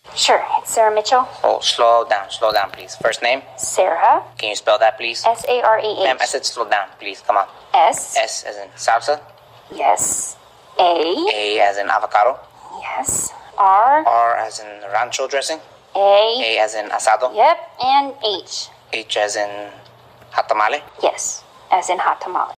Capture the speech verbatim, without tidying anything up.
Sure. It's Sarah Mitchell. Oh, slow down, slow down, please. First name? Sarah. Can you spell that, please? S A R E H. Ma'am, I said slow down, please. Come on. S. S as in salsa. Yes. A. A as in avocado. Yes. R. R as in rancho dressing. A. A as in asado. Yep. And H. H as in hot tamale. Yes. As in hot tamale.